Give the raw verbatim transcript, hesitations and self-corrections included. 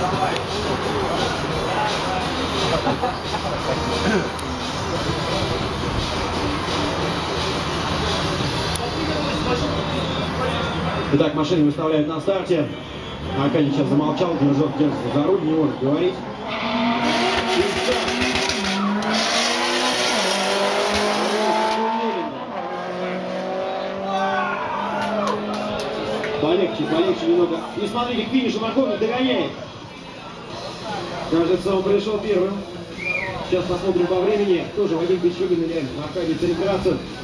Итак, машины выставляют на старте. Аркадий сейчас замолчал, держит, держит за руль, не может говорить. Полегче, полегче немного. Не смотрите, к финишу Марков догоняет. Кажется, он пришел первым. Сейчас посмотрим по времени. Тоже Вадим Бичугин или Аркадий Цареградцев.